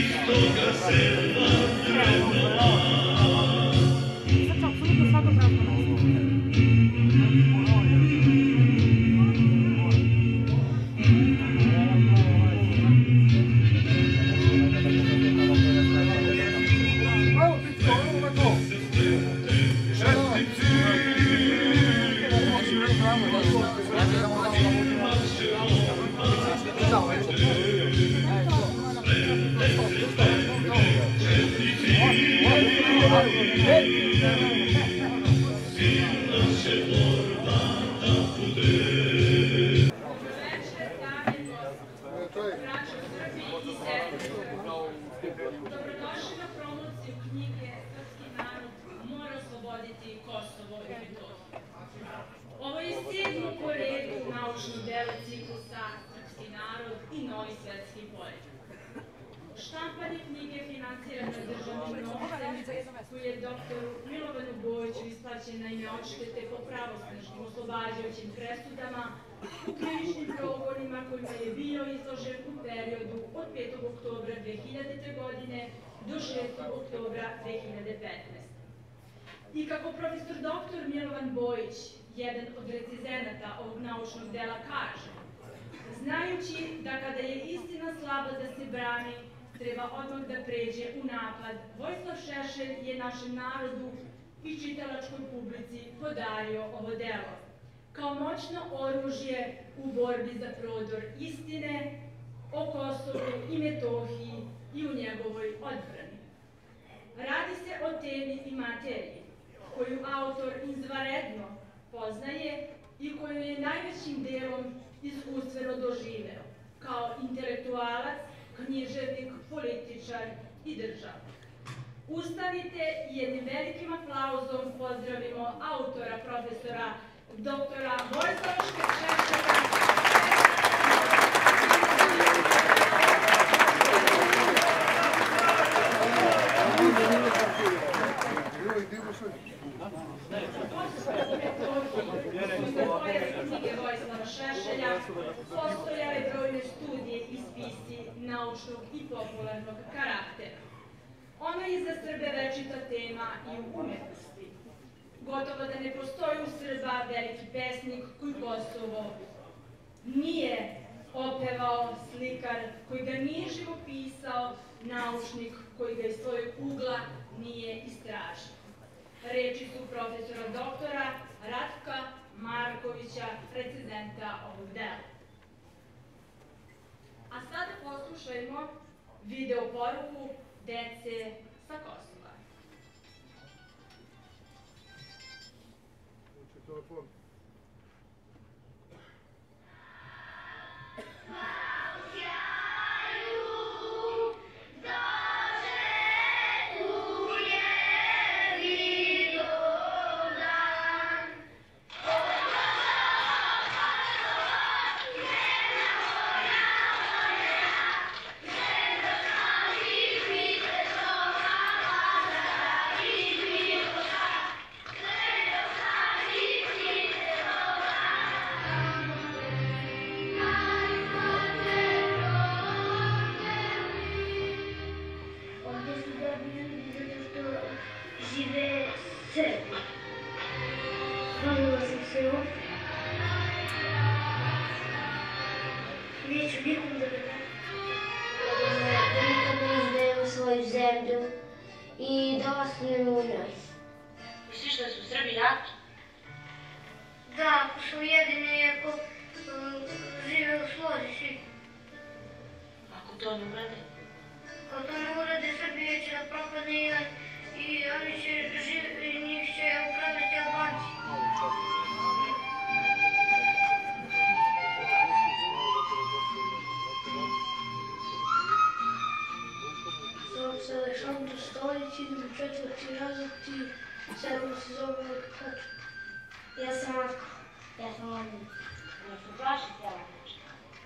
Dobrodošli na promociju knjige Srpski narod mora osloboditi Kosovo i Metohiju. Ovo je 7. po redu naučno delo ciklusa Srpski narod i novi svetski poredak. Štampanje knjige finansirano državnim novcem koji je doktoru Milovanu Bojiću isplaćen na ime odštete po pravosnažnim oslobađajućim presudama u krivičnim progonima kojima je bio izložen u periodu od 5. oktobra 2000. godine do 6. oktobra 2015. I kako profesor doktor Milovan Bojić, jedan od recizenata ovog naučnog dela, kaže, znajući da kada je istina slaba da se brani, treba odmah da pređe u napad, Vojislav Šešelj je našem narodu i čitalačkoj publici podario ovo delo kao moćno oružje u borbi za prodor istine o Kosovu i Metohiji i u njegovoj odbrani. Radi se o temi i materiji koju autor izvanredno poznaje i koju je najvećim delom iskustveno doživeo kao intelektualac, književnik, političar i državnik. Ustanite i jednim velikim aplauzom pozdravimo autora, profesora doktora Vojislava Šešelja. Knjige Vojislava Šešelja postojale brojne studije i spisi naučnog i popularnog karaktera. Ona je za Srbe večita tema i u umetnosti. Gotovo da ne postoji u Srba veliki pesnik koji Kosovo nije opevao, slikar koji ga nije živopisao, naučnik koji ga iz svojeg ugla nije istražio. Reči su profesora doktora Ratka Markovića, recenzenta ovog dela. A sada poslušajmo video poruku dece sa Kosova. I da ostanem u njoj. Misliš da su Srbi jaki? Da, ako su jedini, ako žive u slozi svi. Ako to ne urade? Ako to ne urade, Srbije će da propadne i oni će živi, njih će upravljati Albanci. Zovem se Aleksandar Stolić, idem u 4. razred i sedam se zove Kača. Ja sam Marko. Ja sam Mladin. Ne su plaši cijela nešto.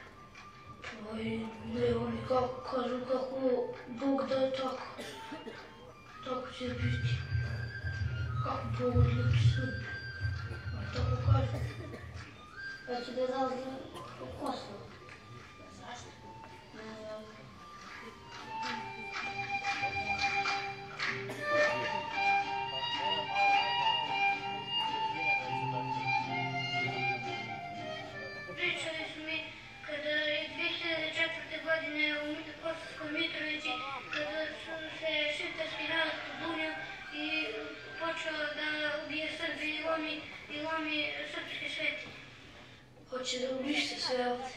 Ne, oni kažu kako Bog da je tako. Tako će biti. Kako Bog odluči sve. Tako kažu. Ja ću da zauzmem u Kosovo. Zašto? Ne znam. odavde.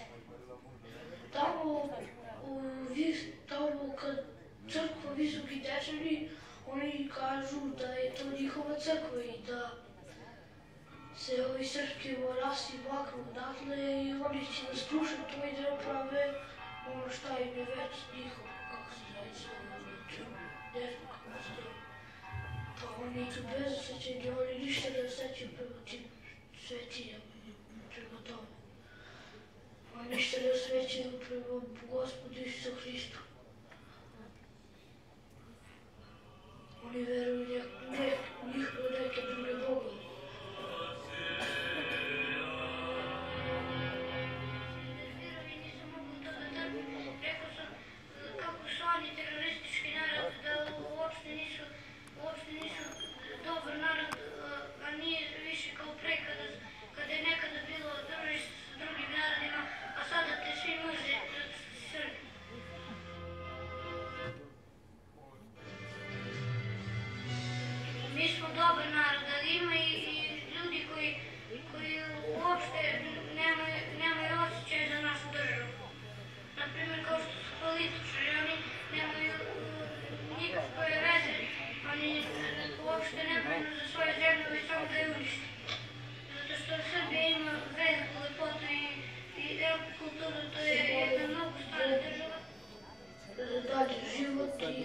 Tamo kad crkva Visoki Dečani, oni kažu da je to njihova crkva i da se ovi srpski monasi maknu odatle i oni će da skruše to i da naprave ono šta im je već njihovo, kako se zove, ne znam kako se zove. Pa oni tu bez osjećanja, oni ništa ne osjećaju prema tim svetinjama i prema tome. Oni ništa ne osjećaju prema Gospodu Isusu Hristu. Oni veruju njihove neke druge bogove. Nisam mogu to da trpim. Rekao sam kako su oni teroristički narod, da uopšte nisu dobar narod, a nije više kao pre kada je nekada bilo dobro s drugim narodima, a sada te svi mrze Srbi. Mi smo dobar narod, ali ima i ljudi koji uopšte nemaju osjećaj za našu državu. Naprimjer, kao što su političari, oni nemaju nikakve veze, oni uopšte nemaju za svoju zemlju i samo da je uništi. Zato što Srbija ima veliku lepotu i kulturu, to je jedna mnogo stara država. Dalje život i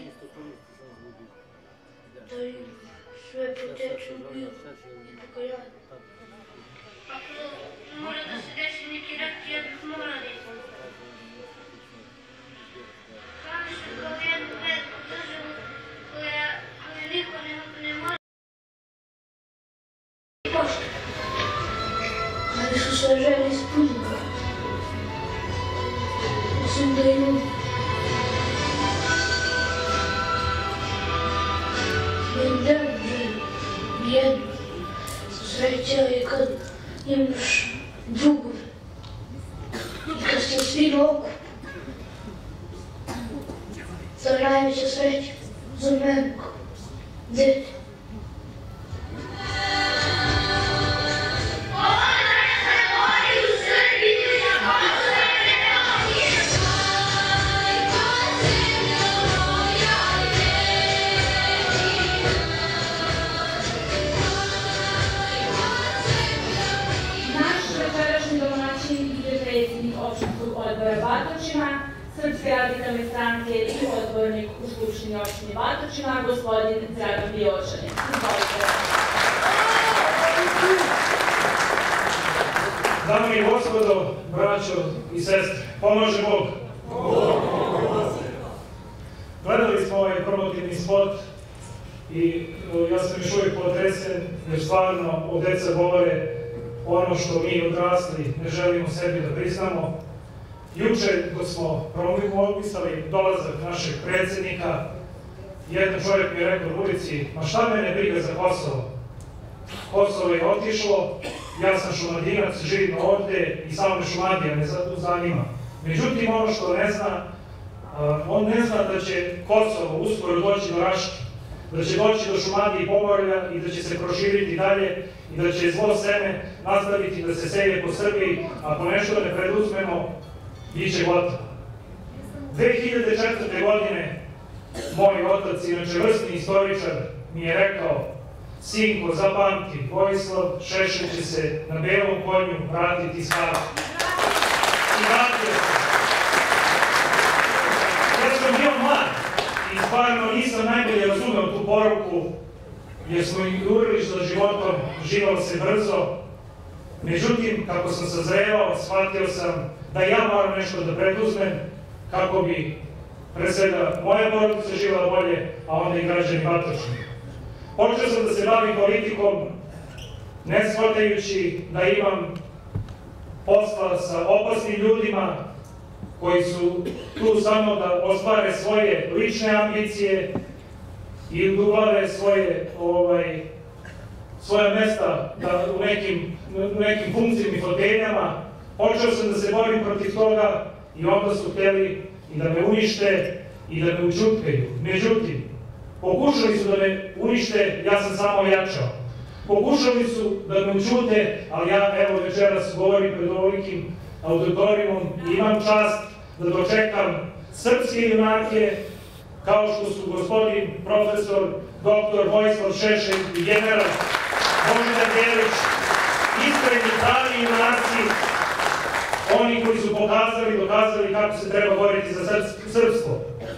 da im sve poteče u miru i pokajanje. Ako mora da se desi neki rat, ja bih morali. Zamišljam kao jednu veliku državu koja niko ne može pošta. Ali su sve žene ispunjene. Mislim da imam jednu ženu, jednu. Sreća je kad imaš drugove i kad ste svi na oku. To je najveća sreća za mene kao dete. Odbora Batočina, Srpske radikalne stranke i odbornik u Skupštini opštine Batočina, gospodin Dragan Biočanin. Dame i gospodo, braćo i sestre, pomaže Bog. Gledali smo ovaj promotivni spot i ja sam još uvijek potresen jer stvarno od deca govore ono što mi odrasli ne želimo sebi da priznamo. Juče, dok smo promovisali dolazak našeg predsjednika, jedan čovjek mi je rekao u ulici, ma šta mene briga za Kosovo? Kosovo je otišlo, ja sam Šumadinac, živim ovdje i samo me Šumadija ne zanima. Međutim, ono što ne zna, on ne zna da će Kosovo uskoro doći do Raške, da će doći do Šumadije i Pomorja i da će se proširiti dalje i da će zlo seme nastaviti da se seje po Srbiji, ako nešto ne preduzmemo, bit će gotovo. 2004. godine moj otac, inače vrsni istoričar, mi je rekao: sinko, zapamti, Vojislav Šešelj će se na belom konju vratiti s Hara. I vratio se. Ja sam bio mlad i stvarno nisam najbolje razumeo tu poruku, jer smo jurili za životom, živalo se brzo. Međutim, kako sam sazrevao, shvatio sam da ja moram nešto da preduzmem kako bi pre svega moja porodica živela bolje, a onda i građani Batočine. Počeo sam da se bavim politikom, ne shvatajući da imam posla sa opasnim ljudima koji su tu samo da ostvare svoje lične ambicije i da uglave svoja mesta u nekim funkcijnim foteljama. Počeo sam da se borim protiv toga i onda su hteli i da me unište i da me učutkaju. Međutim, pokušali su da me unište, ja sam samo jačao. Pokušali su da me učute, ali ja evo večeras govorim pred ovolikim auditorijumom i imam čast da dočekam srpske junake kao što su gospodin profesor dr. Vojislav Šešelj i general Božidar Delić, iskreni pravi junaci, oni koji su dokazali kako se treba boriti za srpstvo.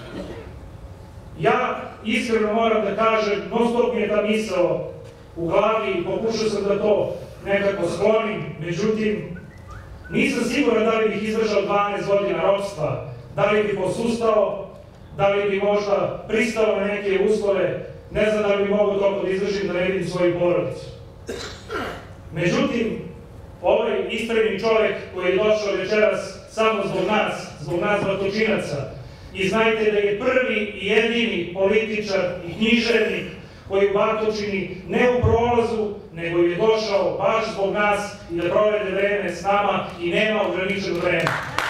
Ja iskreno moram da kažem, non stop mi je ta misao u glavi i pokušao sam da to nekako sklonim, međutim, nisam siguran da li bih izdržao 12 godina ropstva, da li bih posustao, da li bih možda pristao na neke uslove, ne znam da li bih mogao toliko da izdržim da ne vidim svoju porodicu. Međutim, ovaj istrajni čovek koji je došao večeras samo zbog nas Batočinaca, i znajte da je prvi i jedini političar i književnik koji u Batočini ne u prolazu, nego je došao baš zbog nas i da provede vreme s nama i nema ograničeno vreme.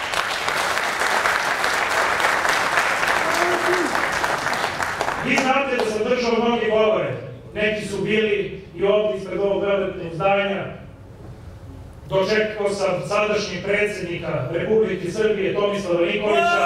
Vi znate da sam držao mnogi govore, neki su bili i ovdje ispred ovog veličnog zdanja. Dočekao sam sadašnjeg predsjednika Republike Srbije Tomislava Nikolića.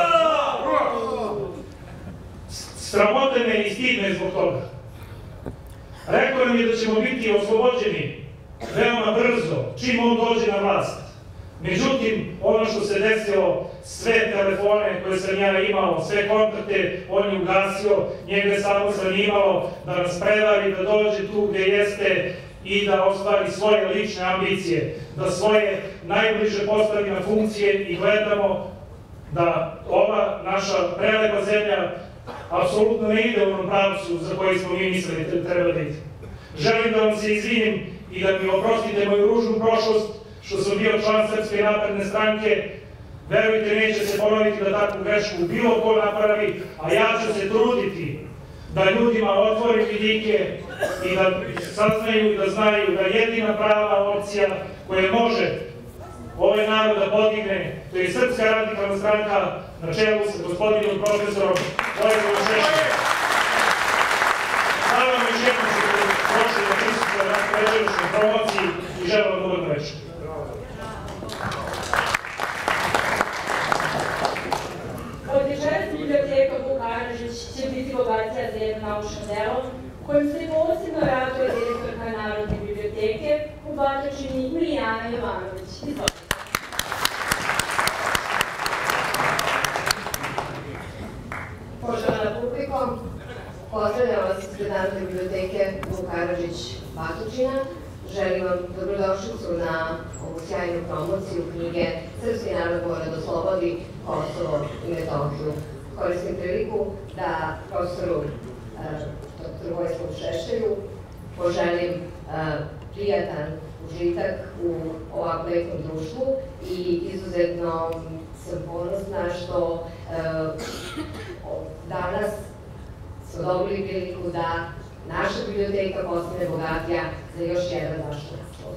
Sramote me i stid me zbog toga. Rekao nam je da ćemo biti oslobođeni veoma brzo, čim on dođe na vlast. Međutim, ono što se desilo, sve telefone koje sam ja imao, sve kontakte, on je ugasio, njega je samo zanimalo da nas prevari, da dođe tu gde jeste i da ostvari svoje lične ambicije, da svoje najbliže postavi na funkcije i gledamo da ova naša prelepa zemlja apsolutno ne ide u onom pravcu za koji smo mi mislili da treba da ide. Želim da vam se izvinim i da mi oprostite moju ružnu prošlost što sam bio član Srpske napredne stranke. Verujte, neće se ponoviti da takvu grešku bilo ko napravi, a ja ću se truditi da ljudima otvorim vidike i da saznaju i da znaju da jedina prava opcija koja može ovaj narod da podigne, to je Srpska radikalna stranka na čelu sa gospodinom profesorom Vojislavom Šešeljem. Hvala vam još jednom što ste došli da prisutite na večerašnjoj promociji i želim vam ugodnu večer. Od večeras biblioteka Vuk Karadžić će biti bogatija za jedno naučno delo, kojim se posebno raduje direktorka Narodne biblioteke u Batočini Milijana Jovanović. Poštovana publiko, pozdravljam vas ispred Narodne biblioteke Vuk Karadžić Batočina. Želim vam dobrodošlicu na ovu sjajnu promociju knjige Srpski narod mora da oslobodi Kosovo i Metohiju. Koristim priliku da profesoru dr. Vojislavu Šešelju poželim prijatan užitak u ovakvom lepom društvu i izuzetno sam ponosna što danas smo dobili priliku da naša biblioteka postane bogatija za još jedan vaš naslov.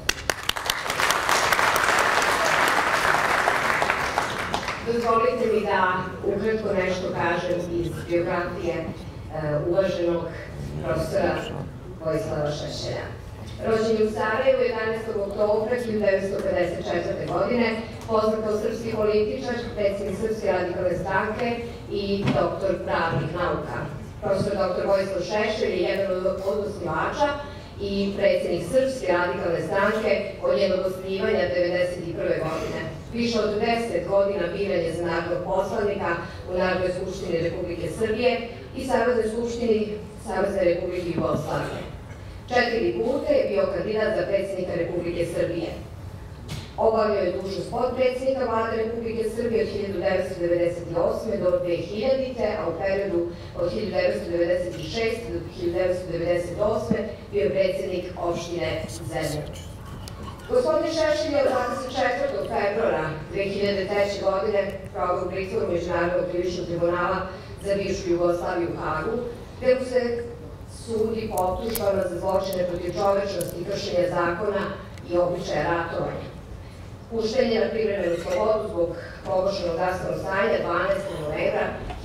Dozvolite mi da ukratko nešto kažem iz biografije uvaženog profesora Vojislava Šešelja. Rođen je u Sarajevu 11. oktobra 1954. godine, poznat kao srpski političar, predsjednik Srpske radikalne stranke i doktor pravnih nauka. Profesor dr. Vojislav Šešelj je jedan od osnivača i predsjednik Srpske radikalne stranke od njenog osnivanja 1991. godine. Više od 10 godina biran je za narodnog poslanika u Narodnoj skupštini Republike Srbije i Saveznoj skupštini Savezne Republike Jugoslavije. 4 puta je bio kandidat za predsjednika Republike Srbije. Obavljao je dužnost potpredsjednika Vlade Republike Srbije od 1998. do 2000. a u periodu od 1996. do 1998. bio je predsjednik opštine Zemun. Gospodin Šešelj je od 24. februara 2003. godine probao u pritvoru Međunarodnog krivičnog tribunala za bivšu Jugoslaviju u Hagu, gde mu se sudi po optužbama za zločine protiv čovečnosti, kršenja zakona i običaja ratovanja. Pušten je na privremenu slobodu zbog proglašenog zdravstvenog stanja 12. novembra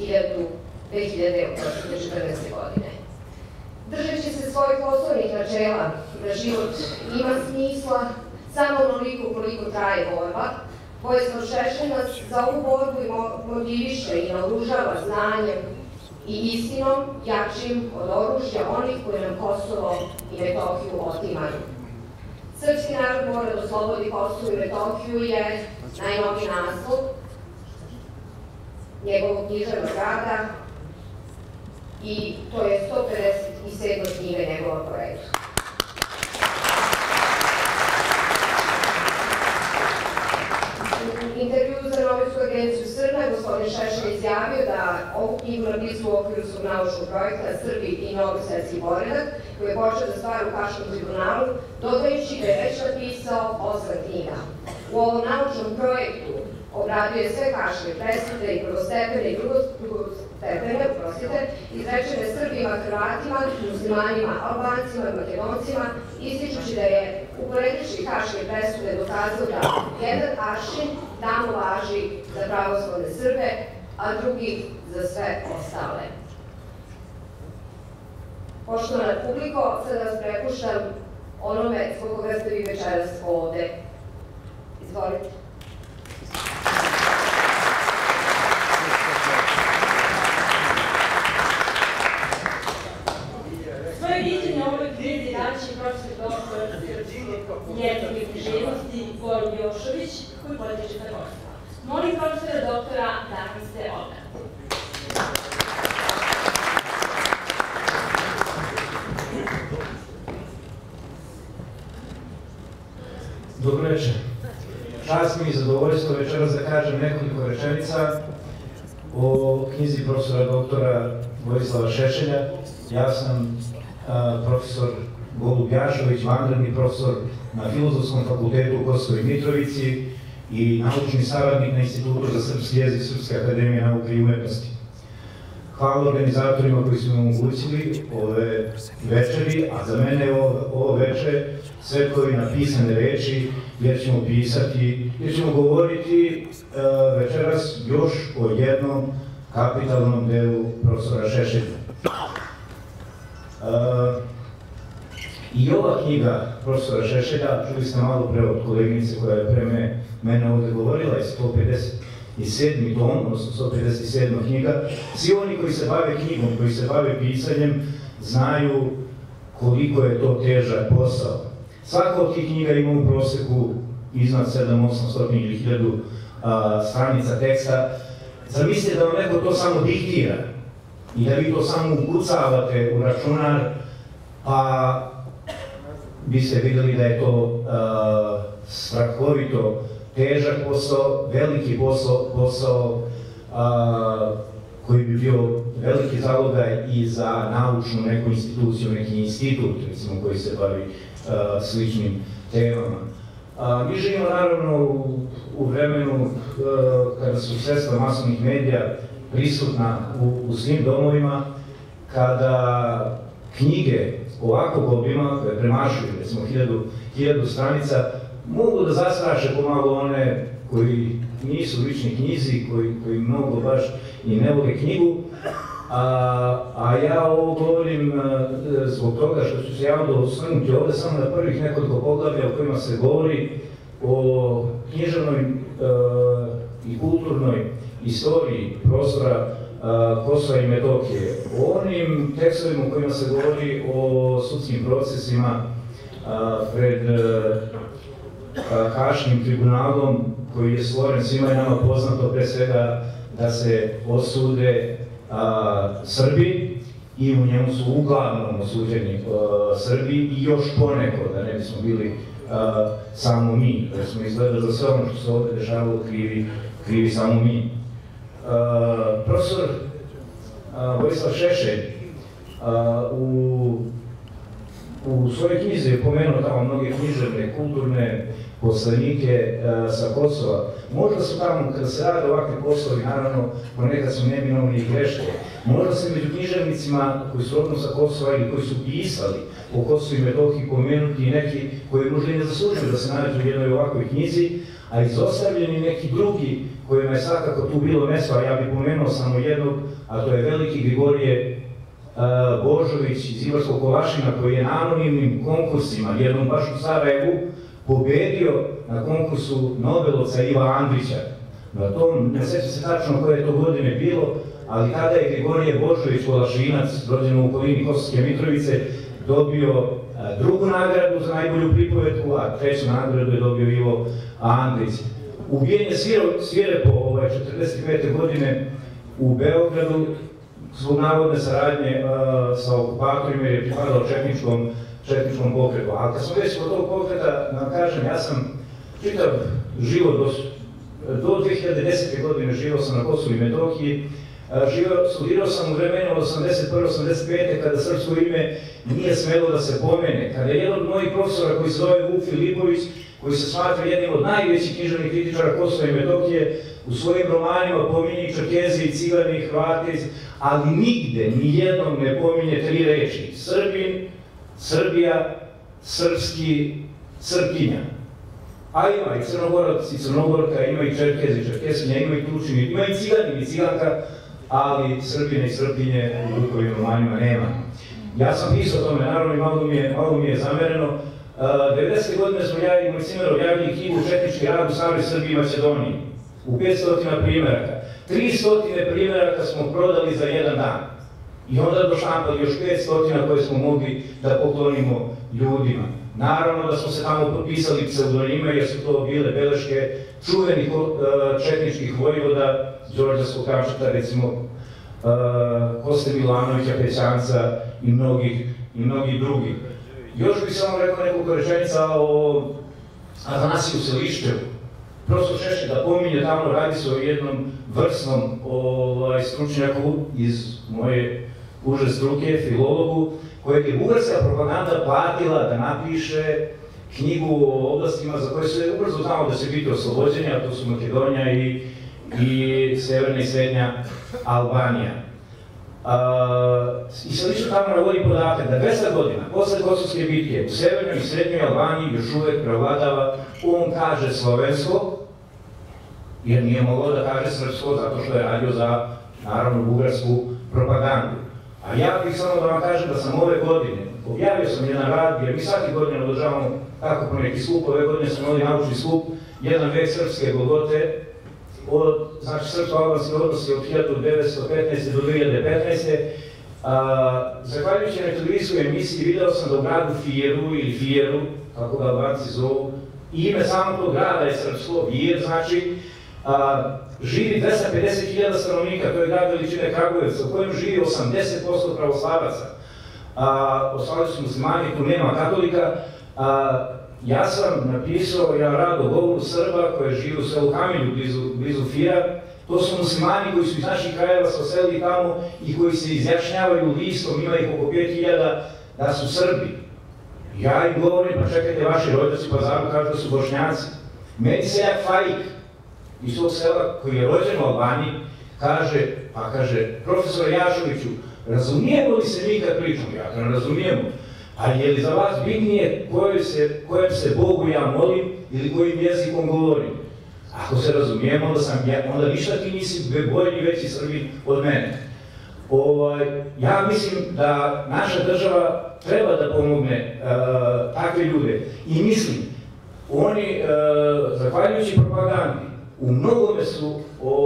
2014. godine. Držeći se svojih osnovnih načela da život ima smisla samo onoliko koliko traje borba, Vojislav Šešelj nas za ovu borbu motiviše i naoružava znanjem i istinom jačim od oružja onih koji nam Kosovo i Metohiju otimaju. Srpski narod mora da oslobodi Kosovo i Metohiju je najnoviji naslov njegovog književnog rada i to je 157. knjiga njegova po redu. U intervju za novinsku agenciju Srna gospodin Šešelj izjavio da ovu knjigu napisao u okviru svog naučnog projekta Srbi i novi svetski poredak, koji je počeo da stvara u Haškom tribunalu, dodajući da je već napisao 8 knjiga. U ovom naučnom projektu obradio je sve haške presude i prvostepene i drugostepene, izrečene Srbima, Hrvatima, muslimanima, Albancima i Makedoncima, ističući da je uporedivši haške presude dokazao da jedan aršin tamo važi za pravoslavne Srbe, a drugi za sve ostale. Poštovana publiko, sad vas prepuštam onome zbog koga ste vi večeras ovde. Izvolite. Svoje viđenje o ovoj knjizi daće profesor doktor jezika i književnosti Goran Jošović, koji potiče sa Kosova. Molim profesora doktora da mi se obrati. Dobro večer. Čast mi i zadovoljstvo večeras da kažem nekoliko rečenica o knjizi profesora doktora Vojislava Šešelja. Ja sam profesor Golub Jašović, vanredni profesor na Filozofskom fakultetu u Kosovoj Mitrovici i naučni saradnik na Institutu za srpski jezik Srpske akademije nauke i umetnosti. Hvala organizatorima koji su mi omogućili ove večeri, a za mene je ovo večer svetlovi napisane reči, jer ćemo govoriti večeras još o jednom kapitalnom delu profesora Šešelja. I ova knjiga profesora Šešelja, čuli ste malo pre od koleginice koja je pre mene ovde govorila, je 157. tom, odnosno 157. knjiga. Svi oni koji se bave knjigom, koji se bave pisanjem, znaju koliko je to težak posao. Svaka od tih knjiga ima u proseku iznad 700-800 ili 1000 stranica teksta. Zamislite da vam neko to samo diktira i da vi to samo ukucavate u računar, pa biste videli da je to strahovito težak posao, veliki posao koji bi bio veliki zalogaj i za naučnu neku instituciju, neki institut, recimo, koji se bavi sličnim temama. Mi živimo naravno u vremenu kada su sredstva masovnih medija prisutna u svim domovima, kada knjige ovakvog obima, koje premašuju, recimo 1000 stranica, mogu da zastraše pomalo one koji nisu lični knjizi, koji mnogo baš i ne vole knjigu, a ja ovo govorim zbog toga što ću se ja onda osvrnuti ovde samo na prvih nekoliko poglavlja u kojima se govori o književnoj i kulturnoj istoriji prostora Kosova i Metohije, o onim tekstovima u kojima se govori o sudskim procesima pred Haškim tribunalom, koji je stvoren, svima je nama poznato pre svega da se osude Srbi i u njemu su uglavnom osuđeni Srbi i još poneko, da ne bismo bili samo mi, da smo izgledali za sve ono što se ovde dešavalo krivi samo mi. Profesor Vojislav Šešelj u svojoj knjizi je pomenuo tamo mnoge književne, kulturne poslanike sa Kosova. Možda su tamo, kada se rade ovakve poslovi, naravno, ponekad su neminovne i greške. Možda se među književnicima koji su rodno sa Kosova ili koji su pisali o Kosovu i Metohiji pomenuti i neki koji možda i ne zaslužuju da se nađu u jednoj ovakvoj knjizi, a izostavljeni neki drugi kojima je svakako tu bilo mesto, a ja bih pomenuo samo jednog, a to je veliki Grigorije Božović iz Ibarskog Kolašina, koji je na anonimnim konkursima, jednom baš u Sarajevu, pobedio na konkursu Nobelovca Iva Andrića. Na tom, ne sjećam se tačno koje je to godine bilo, ali tada je Grigorije Božović Volašinac, rođen u okolini Kosovske Mitrovice, dobio drugu nagradu za najbolju pripovetku, a treću nagradu je dobio Ivo Andrić. Ubijen je svirepo 45. godine u Beogradu zbog navodne saradnje sa okupatorima jer je pripadao četničkom pokretu. Ali kad smo već kod tog pokreta, da vam kažem, ja sam čitav život do 2010. godine živao sam na Kosovu i Metohiji. Studirao sam u vremenu od 81-85. kada srpsko ime nije smelo da se pomene. Kada je jedan od mojih profesora koji se zove Vuk Filipović, koji se smatra jednim od najvećih književnih kritičara Kosova i Metohije, u svojim romanima pominje Čerkezi i Cigani i Hrvati, ali nigde, nijednom ne pominje tri reči. Srbin, Srbija, srpski, Srpkinja. A ima i Crnogorac i Crnogorka, ima i Čerkez i Čerkesinja, ima i Tučin, ima i Ciganin i Ciganka, ali Srbine i Srpkinje u Vukovim romanima nema. Ja sam pisao o tome, naravno i malo mi je zamereno. 90. godine smo ja i moj cimer objavili knjigu Četnički rad u Staroj Srbiji i Makedoniji u 500 primjeraka. 300 primjeraka smo prodali za jedan dan. I onda doštampali još 500 koje smo mogli da poklonimo ljudima. Naravno da smo se tamo potpisali pseudonime jer su to bile beleške čuvenih četničkih vojvoda, Đorđa Skokačeta, recimo Koste Milanovića, Pećanca i mnogih drugih. Još bih samo rekao nekoliko rečenica o Atanasiju Selišćevu. Prosto Šešelj da pominje tamo, radi se o jednom vrsnom stručnjaku iz moje uže struke, filologu, kojeg je bugarska propaganda platila da napiše knjigu o oblastima za koje se ubrzo znalo da će biti oslobođenja, a to su Makedonija i severna i srednja Albanija. I Selišćev tamo navodi podatak da 200 godina posle Kosovske bitke u severnoj i srednjoj Albaniji još uvek prevladava, on kaže slovensko, jer nije mogao da kaže srpsko zato što je radio za, naravno, bugarsku propagandu. A ja bih samo da vam kažem da sam ove godine, objavio sam jedan rad, jer mi svaki godin održavamo tako po neki skup, ove godine smo imali naučni skup, jedan vek srpske Golgote, znači srpsko-albanske odnosi od 1915. do 2015. Zahvaljujući na televizijskoj emisiji video sam da u gradu Fijeru ili Fijeru, kako ga Albanci zovu, ime samog tog grada je srpsko, Vijer znači, živi 250.000 stanovnika, to je grad veličine Kragujevca, u kojem živi 80% pravoslavaca. Ostali su muslimani, tu nema katolika. Ja sam napisao jedan rad o govoru Srba koje živi u selu Kamilju, blizu Fira. To su muslimani koji su iz naših krajeva se oselili tamo i koji se izjašnjavaju listom, ima ih oko 5.000, da su Srbi. Ja im govorim, pa čekajte, vaši rođaci pa zajedno kažu da su Bošnjaci. Meni seljak Faik iz tog sela koji je rođen u Albaniji kaže, profesor Jašoviću, razumijemo li se mi kad pričamo? Ja to ne razumijemo. A je li za vas bitnije kojem se Bogu ja molim ili kojim jezikom govorim? Ako se razumijemo, onda ništa ti nisi bolji veći Srbin od mene. Ja mislim da naša država treba da pomogne takve ljude i mislim, oni, zahvaljujući propagandi, u mnogome su,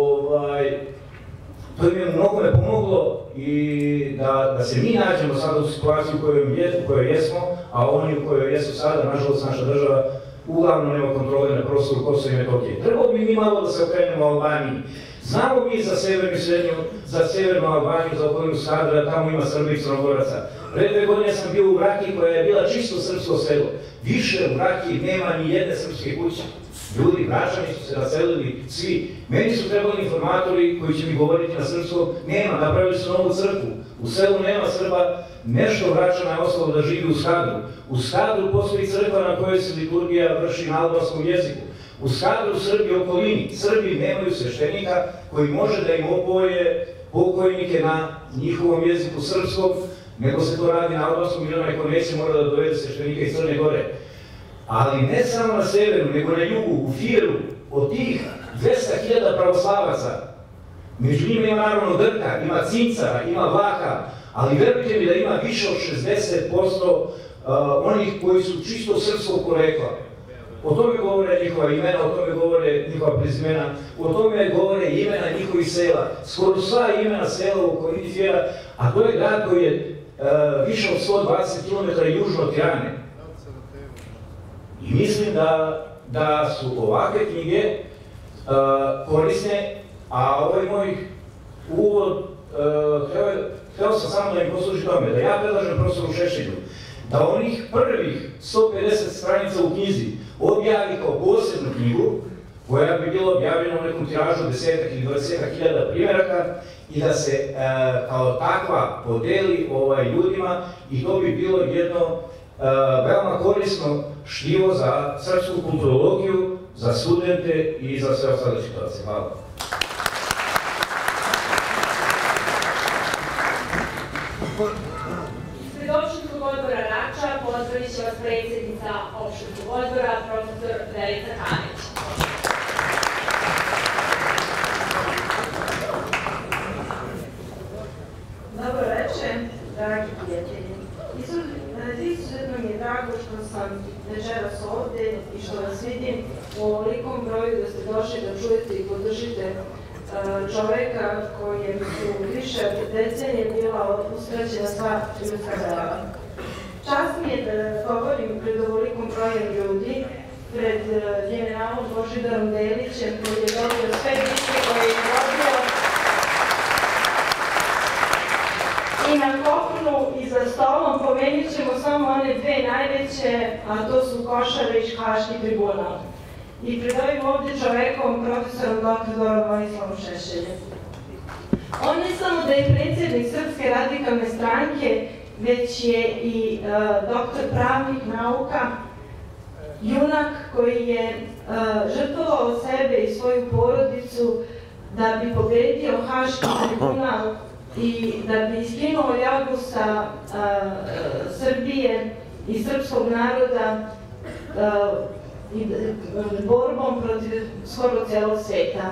to im je u mnogome pomoglo i da se mi nađemo sada u situaciji u kojoj jesmo, a oni u kojoj jesu sada, nažalost, naša država uglavnom nema kontrole na prostoru Kosova i Metohije. Trebalo bi mi malo da se okrenemo Albaniji. Znamo mi za severnu i srednju, za severnu Albaniju, za okolinu Skadra, tamo ima Srba i Crnogoraca. Pre 2 godine sam bio u Vraki koja je bila čisto srpsko selo. Više u Vraki nema ni jedne srpske kuće. Ljudi, Vračani su se naselili, svi. Meni su trebali informatori koji će mi govoriti na srpskom. Nema, napravili su novu crkvu. U selu nema Srba, nešto Vračana je ostalo da živi u Skadru. U Skadru postoji crkva na kojoj se liturgija vrši na albanskom jeziku. U Skadru, Srbi u okolini, Srbi nemaju sveštenika koji može da im opoje pokojnike na njihovom jeziku srpskom, nego se to radi na albanskom i onaj ko neće mora da dovede sveštenika iz Crne Gore. Ali ne samo na severu, nego na jugu, u Fijeru, od tih 200.000 pravoslavaca, među njima ima naravno Grka, ima Cincara, ima Vlaha, ali verujte mi da ima više od 60% onih koji su čisto srpskog porekla. o tome govore njihova imena, o tome govore njihova prezimena, o tome govore imena njihovih sela, skoro sva imena sela u okolini Fjera, a to je grad koji je više od 120 km južno od Tirane. I mislim da su ovakve knjige korisne, a ovaj moj uvod, hteo sam samo da im posluži tome, da ja predlažem profesoru Šešelju, da onih prvih 150 stranica u knjizi objavi kao posebnu knjigu, koja bi bila objavljena u nekom tiražu 10 ili 20 hiljada primjeraka i da se kao takva podeli ljudima i to bi bilo jedno veoma korisno štivo za srpsku kulturologiju, za studente i za sve ostale situacije. Hvala. Ispred opštinskog odbora Rača pozdravit će vas predsjednica opštinskog odbora, profesor Verica Kanić. Dobro večer, dragi prijatelji. Izuzetno mi je drago što sam večeras ovde i što vas vidim u ovolikom broju da ste došli da čujete i podržite čoveka kojem su više decenije bila uskraćena sva ljudska prava. Čast mi je da govorim pred ovolikom brojem ljudi, pred generalom Božidarom Delićem koji je dobio sve bitke koje je dobio i na kopnu i za stolom pomenut ćemo samo one dve najveće, a to su Košare i Haški tribunal. I pred ovim ovdje čovekom, profesorom doktorom Vojislavom Šešeljem. On ne samo da je predsjednik Srpske radikalne stranke, već je i doktor pravnih nauka, junak koji je žrtvovao sebe i svoju porodicu da bi pobedio Haški tribunal i da bi iskinuo ljagu sa Srbije i srpskog naroda i borbom protiv skoro celog sveta.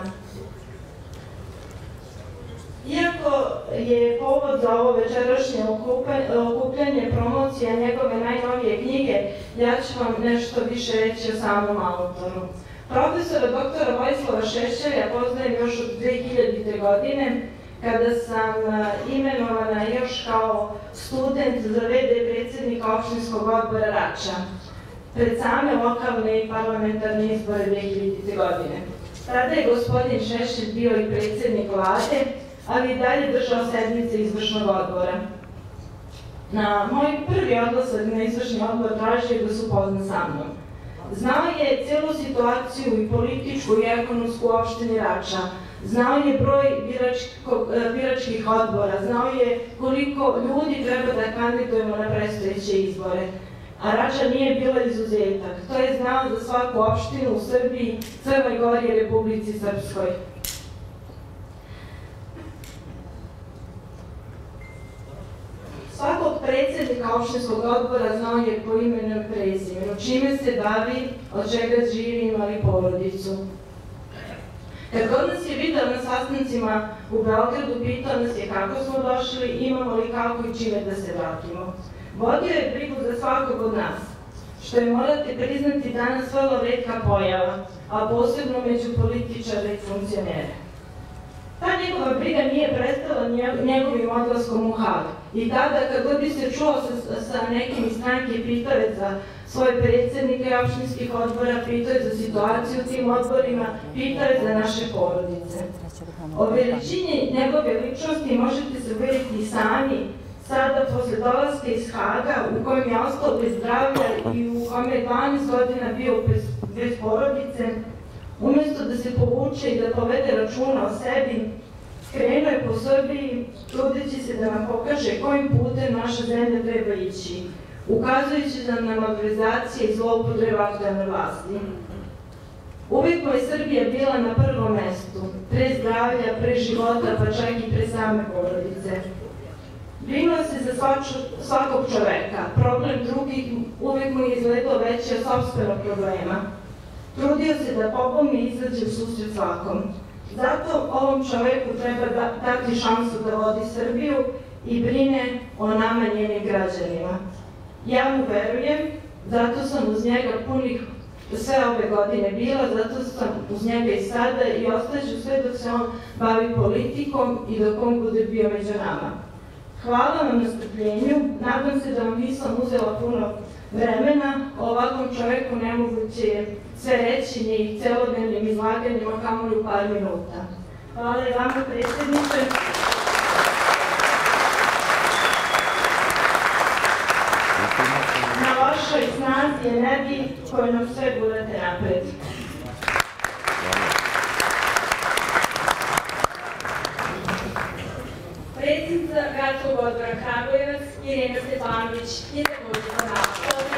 Iako je povod za ovo večerašnje okupljanje promocija njegove najnovije knjige, ja ću vam nešto više reći o samom autoru. Profesora doktora Vojislava Šešelja poznajem još od 2000. godine, kada sam imenovana još kao student za v.d. predsjednika opštinskog odbora Rača, pred same lokalne i parlamentarne izbore 2000. godine. Tada je gospodin Šešelj bio i predsjednik vlade, ali i dalje držao sednice izvršnog odbora. Na moj prvi odlazak na izvršni odbor tražio da se upozna sa mnom. Znao je celu situaciju i političku i ekonomsku u opštini Rača, znao je broj biračkih odbora, znao je koliko ljudi treba da kandidujemo na predstojeće izbore. A Rača nije bila izuzetak. To je znao za svaku opštinu u Srbiji, Crnoj Gori i Republici Srpskoj. Svakog predsjednika opštinskog odbora znao je po imenu i prezimenu, čime se bavi, od čega živi, imali porodicu. Kad god nas je vidio na sastancima u Beogradu, pitao nas je kako smo došli, imamo li kako i čime da se vratimo. Vodio je brigu za svakog od nas, što je, morate priznati, danas vrlo retka pojava, a posebno među političara i funkcionere. Ta njegova briga nije prestala njegovim odlaskom u Hag. I tada, kad god bi se čuo sa nekim iz stranke, pitao je za svoje predsjednike opštinskih odbora, pitao je za situaciju u tim odborima, pitao je za naše porodice. O veličini njegove ličnosti možete se uveriti i sami, sada posle dolaska iz Haga, u kojem je ostao bez zdravlja i u kome je 12 godina bio bez porodice, umjesto da se povuče i da povede računa o sebi, krenuo je po Srbiji, trudeći se da nam pokaže kojim putem naša zemlja treba ići, ukazujući na malverzacije i zloupotrebe aktuelne vlasti. Uvijek mu je Srbija bila na prvom mestu, pre zdravlja, pre života, pa čak i pre same porodice. Brinuo se za svakog čoveka, problem drugih uvijek mu je izgledao veći od sopstvenog problema. Trudio se da pobumi i izađe u susret svakom. Zato ovom čoveku treba dati šansu da vodi Srbiju i brine o nama, njenim građanima. Ja mu verujem, zato sam uz njega punih sve ove godine bila, zato sam uz njega i sada i ostaću sve dok se on bavi politikom i dok on bude bio među nama. Hvala vam na strpljenju, nadam se da vam nisam uzela puno vremena, ovakvom čoveku nemoguće je sve reći ni celodnevnim izlaganjima, kamoli u par minuta. Hvala i vama, predsjedniče. Na vašoj snazi i energiji koju nam sve gurate napred. Predsjednica Gradskog odbora Kragujevac, Irena Stefanović, je također za nas.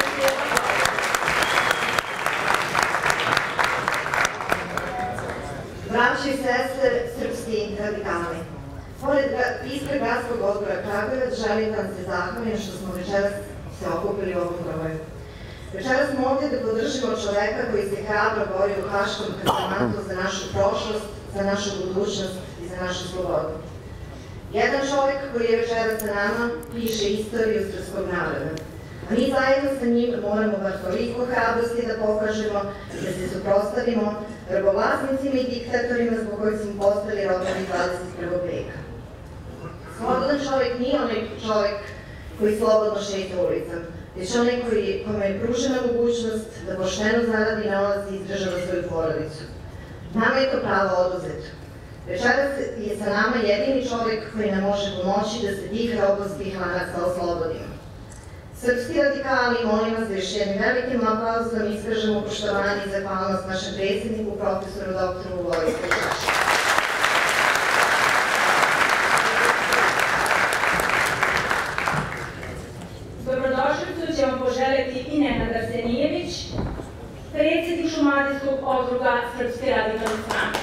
Braćo i sestre, srpski radikali. Ispred Gradskog odbora Kragujevac želim da vam se zahvalim što smo večeras se okupili u ovom broju. Večeras smo ovdje da podržimo čoveka koji se hrabro bori u Haškom kazamatu za našu prošlost, za našu budućnost i za našu slobodu. Jedan čovjek koji je večeras sa nama piše istoriju srpskog naroda. A mi zajedno sa njim moramo bar toliko hrabrosti da pokažemo da se suprotstavimo robovlasnicima i diktatorima zbog kojih smo postali robovi 21. veka. Slobodan čovjek nije onaj čovjek koji slobodno šeta ulicom, već onaj kome je pružena mogućnost da pošteno zaradi novac i izdržava svoju porodicu. Nama je to pravo oduzeto. Večeras je sa nama jedini čovjek koji nam može pomoći da se tih robovskih lanaca oslobodimo. Srpski radikali, molim vas da još jednim velikim aplauzom iskažemo poštovanje i zahvalnost našem predsjedniku, profesoru doktoru Vojsku Šašiću. Dobrodošlicu će vam poželjeti i Nenad Arsenijević, predsjednik Šumadijskog okruga Srpske radikalne stranke.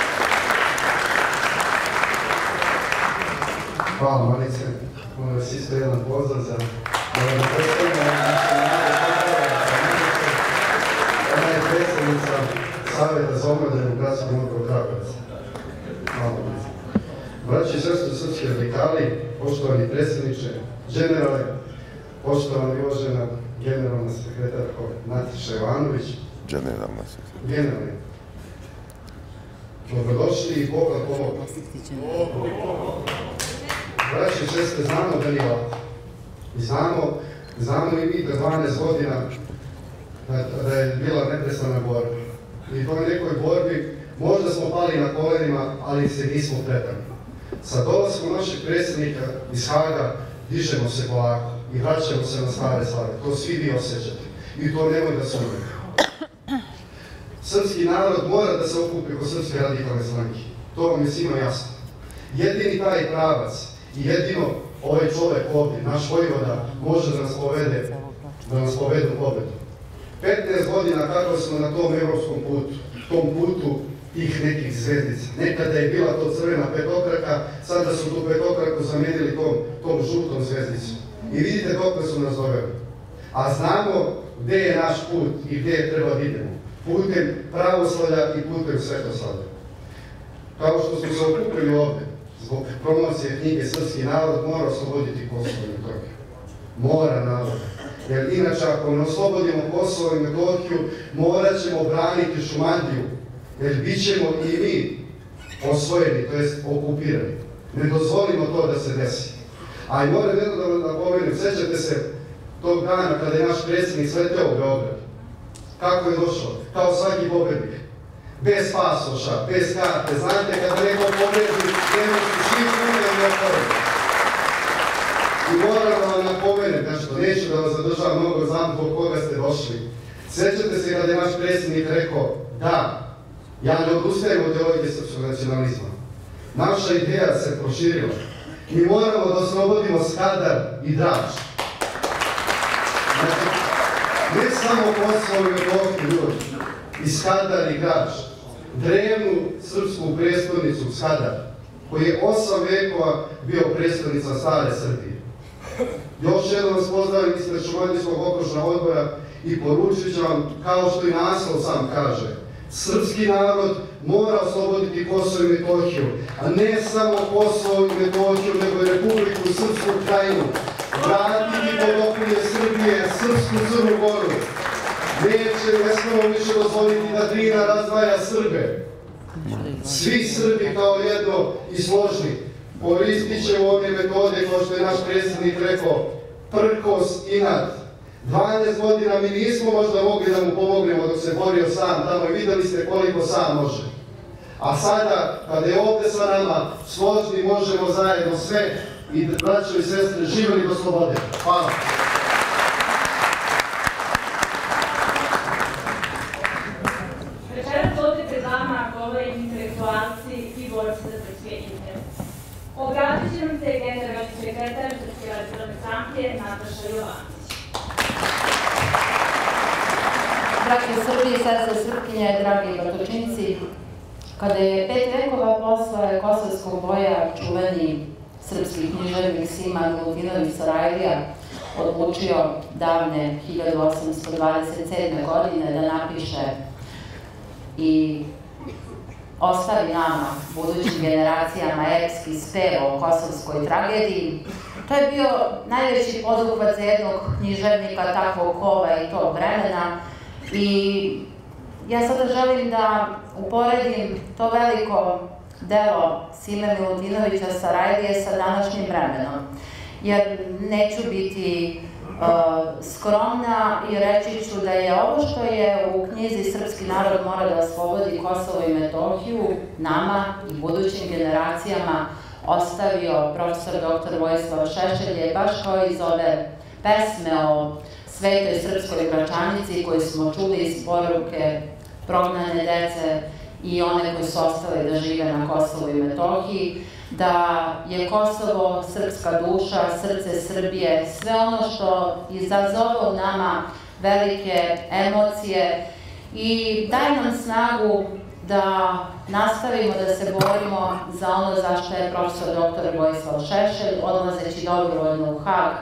Hvala, Marice. Molim vas isto jedan pozdrav za da predstavimo naše narode. Ona je predsjednica Savjeta za omladinu Gradskog odbora Kragujevac. Hvala, Marice. Braći i sestre srpski radikali, poštovani predsjedniče, generale, poštovani i uvažena generalna sekretarko Nataša Jovanović. Generalni. Dobrodošli i Bog vam pomoga. Braći i sestre, znamo da nije lako. I znamo i mi da 12 godina da je bila neprestana borba. I u toj nekoj borbi možda smo pali na kolenima, ali se nismo predali. Sa dolaskom našeg predsjednika iz Haga dižemo se polako i vraćamo se na stare slave. To svi vi osjećate. I to nemoj da sumnjate. Srpski narod mora da se okupi oko Srpske radikalne stranke. To vam je svima jasno. Jedini taj pravac i jedino ovaj čovjek ovdje, naš vojvoda, može da nas povede u pobedu. 15 godina kako smo na tom evropskom putu, tom putu tih nekih zvezdica. Nekada je bila to crvena petokraka, sada su tu petokraku zamenili tom žutom zvezdicom. I vidite dokle su nas doveli. A znamo gdje je naš put i gdje treba da idemo. Putem pravoslavlja i putem svetoslavlja. Kao što smo se okupili ovdje, zbog promocije knjige Srpski narod mora osloboditi Kosovo i Metohiju. Mora narod. Jer inače ako ne oslobodimo Kosovo i Metohiju, morat ćemo braniti Šumadiju. Jer bit ćemo i mi osvojeni, to jest okupirani. Ne dozvolimo to da se desi. A i moram jedno da vam napomenem, sećate se tog dana kada je naš predsjednik sleteo u Beograd. Kako je došao? Kao svaki pobednik. Bez pasoša, bez karte. Znate, kada neko pobedi, nemoći svi umijeni okolo. I moram da vam napomenem nešto, neću da vas zadržavam mnogo, znam zbog koga ste došli. Sjećate se kada je naš predsjednik rekao, da, ja ne odustajem od ideologije srpskog nacionalizma. Naša ideja se proširila. Mi moramo da oslobodimo Skadar i Drač. Znači, ne samo Kosovo i Metohiju ljudi, i Skadar i Drač. Drevnu srpsku prestolnicu Skadar, koji je 8 vekova bio prestolnica stare Srbije. Još jednom vas pozdravim ispred Šumadijskog okružnog odbora i poručit ću vam, kao što i naslov sam kaže, srpski narod mora osloboditi Kosovo i Metohiju, a ne samo Kosovo i Metohiju, nego i Republiku Srpsku krajinu, vratiti pod okrilje Srbije, Srpsku Crnu Goru. ne smemo više dozvoliti da Drina razdvaja Srbe. Svi Srbi kao jedno i složni koristit ćemo one metode, kao što je naš predsjednik rekao, prkos, inat. 12 godina mi nismo možda mogli da mu pomognemo dok se borio sam tamo i videli ste koliko sam može. A sada, kada je ovde sa nama, složni možemo zajedno sve i braćo i sestre, živeli do slobode. Hvala. Večeras ovde pred vama govore intelektualci i borci za srpske interese. Obratit će nam se generalni sekretar Srpske radikalne stranke Nataša Jovanović. Dragi Srbi, sestre Srpkinje, dragi Batočinci, kada je 5 vekova posle kosovskog boja čuveni srpski književnik Sima Milutinović Sarajlija odlučio davne 1827. godine da napiše i ostavi nama, budućim generacijama, epski spev o kosovskoj tragediji, to je bio najveći poduhvat za jednog književnika takvog kova i tog vremena. I ja sada želim da uporedim to veliko delo Sime Milutinovića Sarajlije sa današnjim vremenom, jer neću biti skromna i reći ću da je ovo što je u knjizi Srpski narod mora da oslobodi Kosovo i Metohiju nama i budućim generacijama ostavio profesor dr. Vojislav Šešelj, baš kao iz ove pesme o svetoj srpskoj gračanici koju smo čuli iz poruke prognane dece i one koji su ostali da žive na Kosovu i Metohiji, da je Kosovo srpska duša, srce Srbije, sve ono što izazove u nama velike emocije i daje nam snagu da nastavimo da se borimo za ono za što je profesor dr. Vojislav Šešelj, odlazeći dobrovoljno u Hag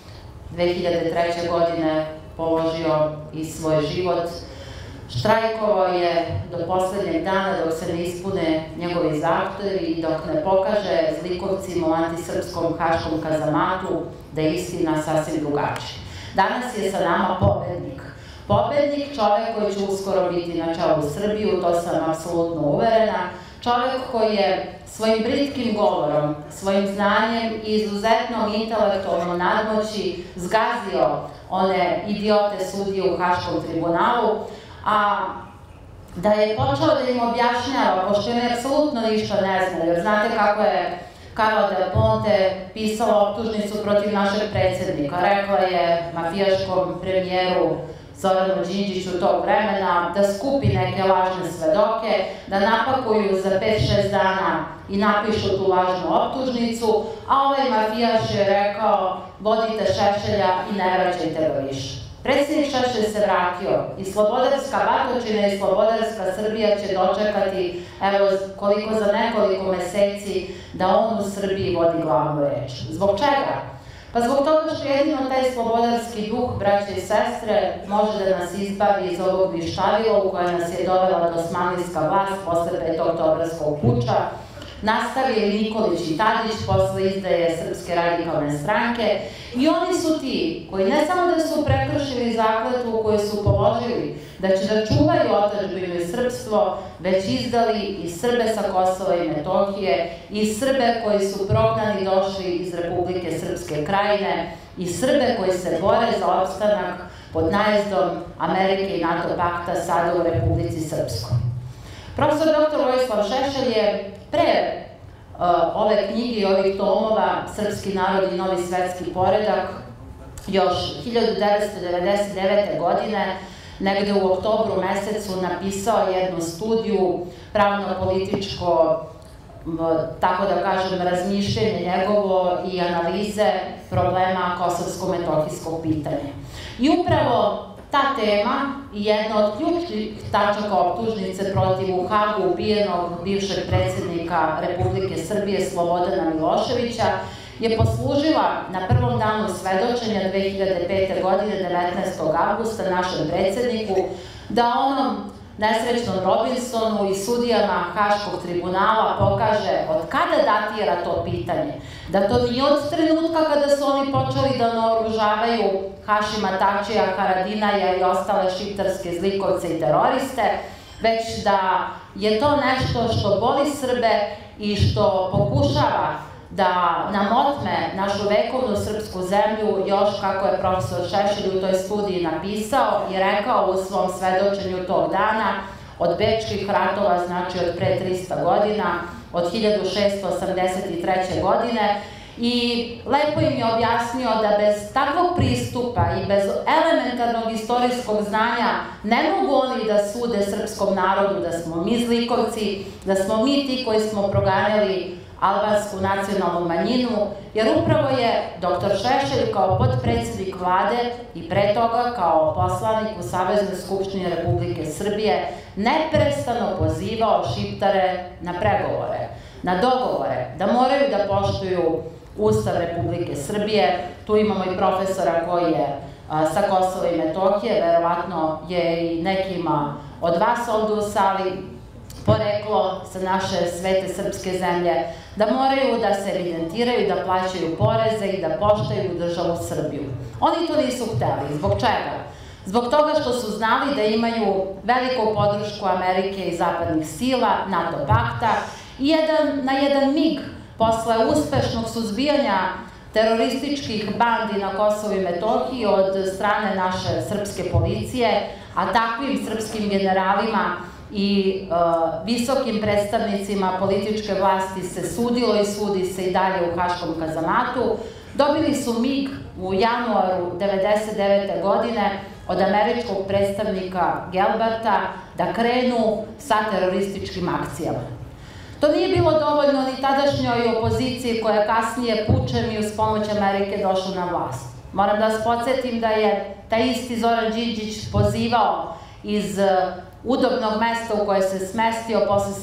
2003. godine položio i svoj život. Štrajkovao je do poslednjeg dana dok se ne ispune njegovi zahtevi i dok ne pokaže zlikovcima u antisrpskom haškom kazamatu da je istina sasvim drugačija. Danas je sa nama pobednik. Pobednik, čovek koji će uskoro biti na čelu Srbiju, to sam apsolutno uverena. Čovek koji je svojim britkim govorom, svojim znanjem i izuzetnom intelektualnom nadmoći zgazio one idiote sudije u Haškom tribunalu, a da je počeo da im objašnjava, pošto im apsolutno ništa ne zna, jer znate kako je Karla Del Ponte pisala optužnicu protiv našeg predsjednika. Rekla je mafijaškom premijeru Zoranu Đinđiću tog vremena da skupi neke lažne svedoke, da napakuju za 5-6 dana i napišu tu lažnu optužnicu, a ovaj mafijaš je rekao vodite Šešelja i ne vraćajte ga više. Predsjednik Šešelj se vratio i slobodarska Batočina i slobodarska Srbija će dočekati, evo koliko za nekoliko meseci, da on u Srbiji vodi glavnu reč. Zbog čega? Pa zbog toga što jedino taj slobodarski duh, braće i sestre, može da nas izbavi iz ovog ništavila u koje nas je dovela dosmanlijska vlast posle petooktobarskog puča, nastavili Nikolić i Tadić posle izdaje Srpske radikalne stranke i oni su ti koji ne samo da su prekršili zakletvu koju su položili da će da čuvaju otadžbinu i srpstvo, već izdali i Srbe sa Kosova i Metohije i Srbe koji su prognani došli iz Republike Srpske Krajine i Srbe koji se bore za opstanak pod najezdom Amerike i NATO pakta sada u Republici Srpskoj. Profesor dr. Vojislav Šešelj je pre ove knjige i ovih tomova Srpski narod i novi svetski poredak još 1999. godine negde u oktobru mesecu napisao jednu studiju pravno-političko, tako da kažem, razmišljenje njegovo i analize problema kosovsko-metohijskog pitanja. I upravo ta tema i jedna od ključnih tačaka optužnice protiv u Hagu ubijenog bivšeg predsjednika Republike Srbije Slobodana Miloševića je poslužila na prvom danu svedočenja 2005. godine, 19. avgusta, našem predsjedniku, da onom nesrećnom Robinsonu i sudijama Haškog tribunala pokaže od kada datira to pitanje. Da to nije od trenutka kada su oni počeli da naoružavaju Hašima Tačija, Haradinaja i ostale šiptarske zlikovce i teroriste, već da je to nešto što boli Srbe i što pokušava da nam otme našu vekovnu srpsku zemlju, još kako je profesor Šešelj u toj studiji napisao i rekao u svom svedočenju tog dana, od Bečkih ratova, znači od pre 300 godina, od 1683. godine, i lepo im je objasnio da bez takvog pristupa i bez elementarnog istorijskog znanja ne mogu oni da sude srpskom narodu da smo mi zlikovci, da smo mi ti koji smo proganjali albansku nacionalnu manjinu, jer upravo je dr. Šešelj kao potpredsednik vlade i pre toga kao poslanik u Saveznoj skupštini Republike Srbije neprestano pozivao Šiptare na pregovore, na dogovore, da moraju da poštuju Ustav Republike Srbije. Tu imamo i profesora koji je sa Kosova i Metohije, verovatno je i nekima od vas ovde u sali poreklo sa naše svete srpske zemlje, da moraju da se evidentiraju, da plaćaju poreze i da poštuju državu Srbiju. Oni to nisu hteli. Zbog čega? Zbog toga što su znali da imaju veliku podršku Amerike i zapadnih sila, NATO pakta i na jedan mig posle uspešnog suzbijanja terorističkih bandi na Kosovu i Metohiji od strane naše srpske policije, a takvim srpskim generalima i visokim predstavnicima političke vlasti se sudilo i sudi se i dalje u Haškom kazamatu, dobili su mig u januaru 1999. godine od američkog predstavnika Gelbarta da krenu sa terorističkim akcijama. To nije bilo dovoljno ni tadašnjoj opoziciji koja je kasnije pučem i uz pomoć Amerike došla na vlast. Moram da vas podsjetim da je taj isti Zoran Đinđić pozivao iz udobnog mesta u koje se smestio posle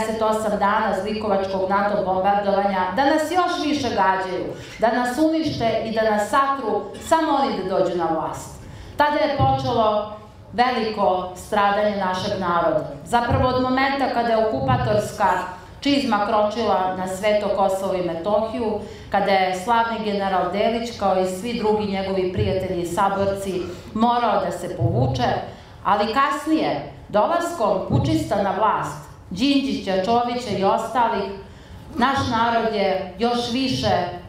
78 dana zlikovačkog NATO bombardovanja, da nas još više gađaju, da nas unište i da nas satru, samo oni da dođu na vlast. Tada je počelo veliko stradanje našeg naroda. Zapravo od momenta kada je okupatorska čizma kročila na sveto Kosovo i Metohiju, kada je slavni general Delić, kao i svi drugi njegovi prijatelji i saborci, morao da se povuče, ali kasnije, dolaskom pučista na vlast, Đinđića, Čovića i ostalih, naš narod je još više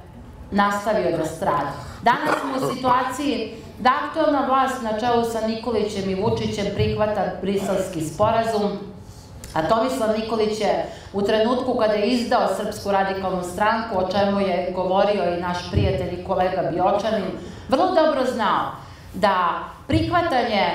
nastavio da strada. Danas smo u situaciji da aktuelna vlast na čelu sa Nikolićem i Vučićem prihvata Briselski sporazum, a Tomislav Nikolić je u trenutku kada je izdao Srpsku radikalnu stranku, o čemu je govorio i naš prijatelj i kolega Biočanin, vrlo dobro znao da prihvatanje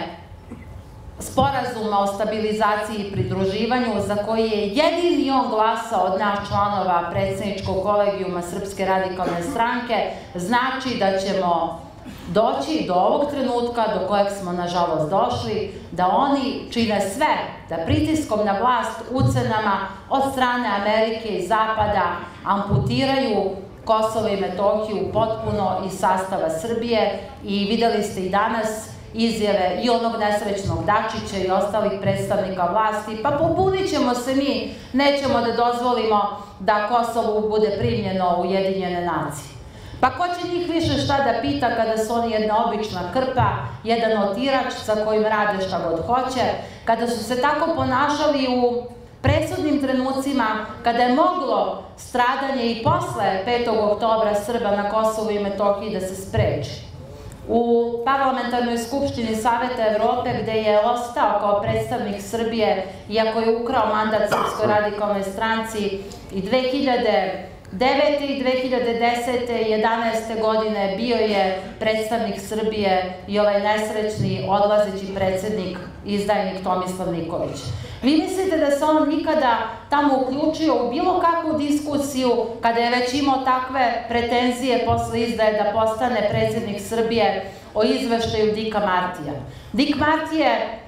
sporazuma o stabilizaciji i pridruživanju, za koji je jedini on glasao od nas članova predsjedničkog kolegijuma Srpske radikalne stranke, znači da ćemo doći do ovog trenutka do kojeg smo nažalost došli, da oni čine sve da pritiskom na vlast, ucenama od strane Amerike i Zapada amputiraju Kosovo i Metohiju potpuno iz sastava Srbije i videli ste i danas izjave i onog nesrećnog Dačića i ostalih predstavnika vlasti, pa pobunit ćemo se mi, nećemo da dozvolimo da Kosovo bude primljeno u Ujedinjene nacije. Pa ko će njih više šta da pita kada su oni jedna obična krpa, jedan otirač sa kojim rade šta god hoće, kada su se tako ponašali u presudnim trenucima, kada je moglo stradanje i posle 5. oktobra Srba na Kosovu i Metohiji da se spreči. U Parlamentarnoj skupštini Saveta Evrope, gde je ostao kao predstavnik Srbije, iako je ukrao mandat Srpskoj radikalnoj stranci i 2009. i 2010. i 2011. godine bio je predstavnik Srbije i ovaj nesrećni odlazeći predsednik, izdajnik Tomislav Nikolić. Vi mislite da se on nikada tamo uključio u bilo kakvu diskusiju kada je već imao takve pretenzije posle izdaje da postane predsednik Srbije o izveštaju Dika Martija? Dik Marti je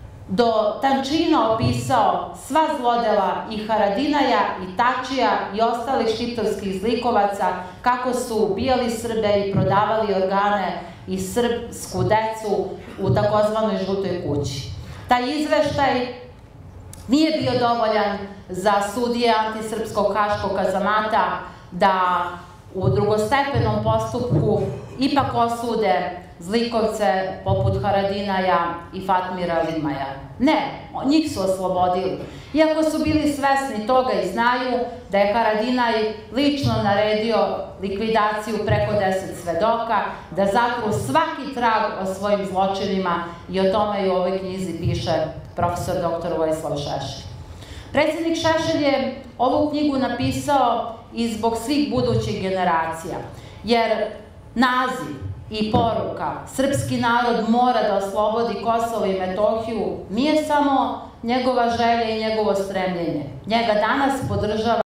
do tančina opisao sva zlodela i Haradinaja i Tačija i ostalih šiptarskih zlikovaca, kako su ubijali Srbe i prodavali organe i srpsku decu u takozvanoj žutoj kući. Taj izveštaj nije bio dovoljan za sudije antisrpskog haškog kazamata da u drugostepenom postupku ipak osude zlikovce poput Haradinaja i Fatmira Limaja. Ne, njih su oslobodili. Iako su bili svesni toga i znaju da je Haradinaj lično naredio likvidaciju preko 10 svedoka, da zatru svaki trag o svojim zločinima i o tome i u ovoj knjizi piše profesor dr. Vojislav Šešelj. Predsjednik Šešelj je ovu knjigu napisao i zbog svih budućih generacija, jer naziv i poruka srpski narod mora da oslobodi Kosovo i Metohiju nije samo njegova želja i njegovo stremljenje. Njega danas podržava